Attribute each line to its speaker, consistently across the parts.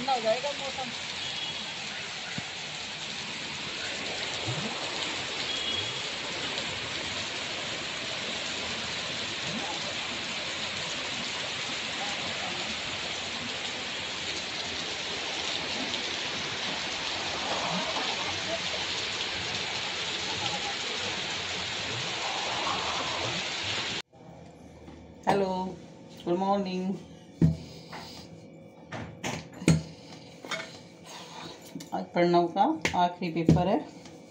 Speaker 1: ठंडा हो जाएगा मौसम।
Speaker 2: Hello, good morning. आज प्रणव का आखिरी पेपर है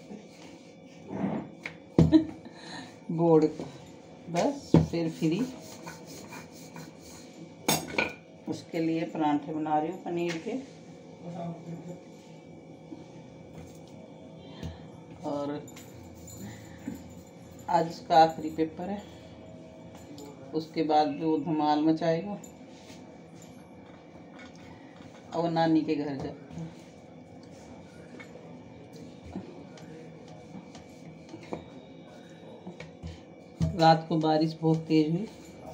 Speaker 2: बोर्ड का। बस फिर फ्री। उसके लिए परांठे बना रही हूँ पनीर के। और आज उसका आखिरी पेपर है, उसके बाद भी वो धमाल मचाएगा और नानी के घर जाएगा। रात को बारिश बहुत तेज हुई।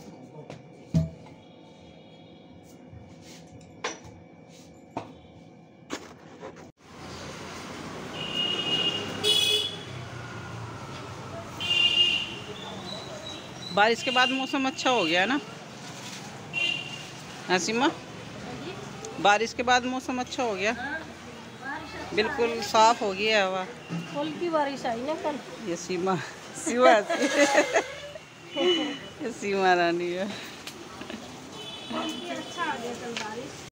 Speaker 2: बारिश के बाद मौसम अच्छा हो गया है ना हसीमा? बारिश के बाद मौसम अच्छा हो गया, बिल्कुल साफ हो गया हवा।
Speaker 1: कल की बारिश आई ना कल।
Speaker 2: ये सीमा सीमा ये सीमा रानी है।
Speaker 1: अच्छा आ गया कल बारिश।